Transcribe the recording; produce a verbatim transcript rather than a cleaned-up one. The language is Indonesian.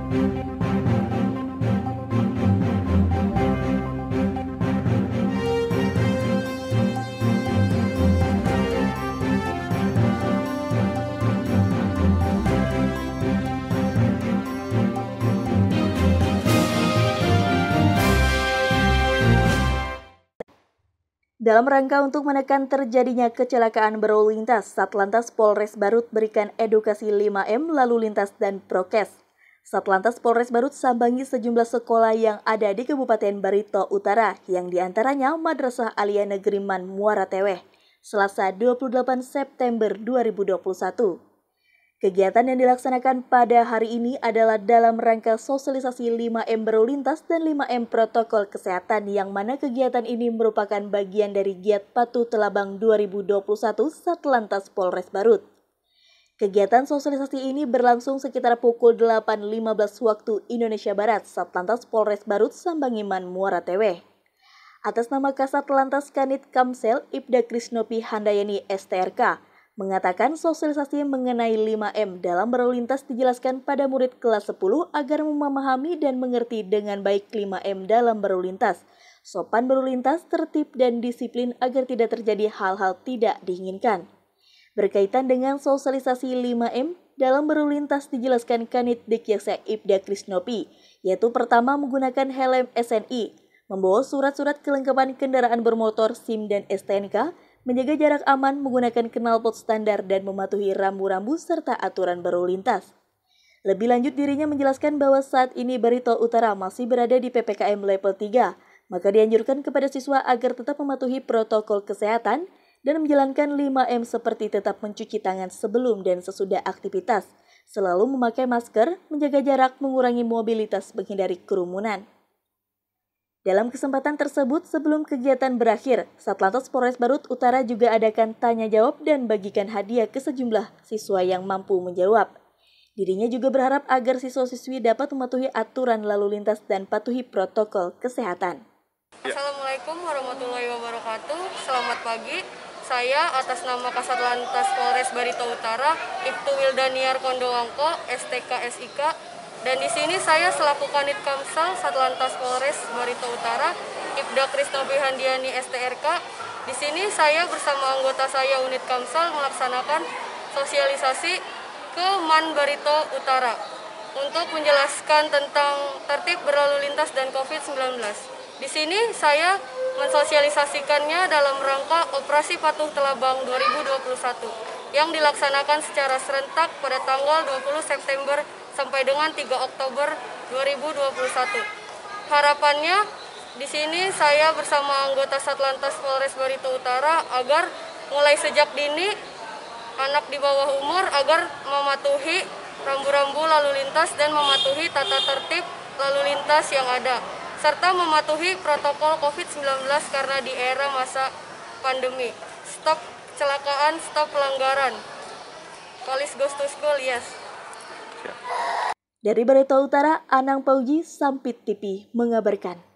Dalam rangka untuk menekan terjadinya kecelakaan berlalu lintas, Satlantas Polres Barut berikan edukasi lima M lalu lintas dan prokes. Satlantas Polres Barut sambangi sejumlah sekolah yang ada di Kabupaten Barito Utara, yang diantaranya Madrasah Aliyah Negeri Man Muara Teweh, Selasa dua puluh delapan September dua ribu dua puluh satu. Kegiatan yang dilaksanakan pada hari ini adalah dalam rangka sosialisasi lima M berlalu lintas dan lima M protokol kesehatan, yang mana kegiatan ini merupakan bagian dari Giat Patuh Telabang dua ribu dua puluh satu Satlantas Polres Barut. Kegiatan sosialisasi ini berlangsung sekitar pukul delapan lima belas waktu Indonesia Barat, Satlantas Polres Barut sambangi Man Muara Teweh. Atas nama Kasat Lantas Kanit Kamsel Ibda Krisnopi Handayani S T R K, mengatakan sosialisasi mengenai lima M dalam berlalu lintas dijelaskan pada murid kelas sepuluh agar memahami dan mengerti dengan baik lima M dalam berlalu lintas, sopan berlalu lintas, tertib dan disiplin agar tidak terjadi hal-hal tidak diinginkan. Berkaitan dengan sosialisasi lima M dalam berlalu lintas dijelaskan Kanit Dikyaksa Ibda Krisnopi, yaitu pertama menggunakan helm S N I, membawa surat-surat kelengkapan kendaraan bermotor, SIM dan S T N K, menjaga jarak aman, menggunakan knalpot standar, dan mematuhi rambu-rambu serta aturan berlalu lintas. Lebih lanjut, dirinya menjelaskan bahwa saat ini Barito Utara masih berada di P P K M level tiga, maka dianjurkan kepada siswa agar tetap mematuhi protokol kesehatan dan menjalankan lima M seperti tetap mencuci tangan sebelum dan sesudah aktivitas, selalu memakai masker, menjaga jarak, mengurangi mobilitas, menghindari kerumunan. Dalam kesempatan tersebut, sebelum kegiatan berakhir, Satlantas Polres Barut Utara juga adakan tanya jawab dan bagikan hadiah ke sejumlah siswa yang mampu menjawab. Dirinya juga berharap agar siswa-siswi dapat mematuhi aturan lalu lintas dan patuhi protokol kesehatan. Assalamualaikum warahmatullahi wabarakatuh. Selamat pagi. Saya atas nama Kasat Lantas Polres Barito Utara, Ibtu Wildaniar Kondowangko, S T K S I K. Dan di sini saya selaku Kanit Kamsel Satlantas Polres Barito Utara, Ibda Krisnopi Handayani S T R K. Di sini saya bersama anggota saya unit Kamsel melaksanakan sosialisasi ke Man Barito Utara untuk menjelaskan tentang tertib berlalu lintas dan covid sembilan belas. Di sini saya mensosialisasikannya dalam rangka Operasi Patuh Telabang dua ribu dua puluh satu yang dilaksanakan secara serentak pada tanggal dua puluh September sampai dengan tiga Oktober dua ribu dua puluh satu. Harapannya di sini saya bersama anggota Satlantas Polres Barito Utara agar mulai sejak dini anak di bawah umur agar mematuhi rambu-rambu lalu lintas dan mematuhi tata tertib lalu lintas yang ada, serta mematuhi protokol covid sembilan belas karena di era masa pandemi. Stop kecelakaan, stop pelanggaran. Polis goes to school, yes. Dari Barito Utara, Anang Pauji, Sampit T V mengabarkan.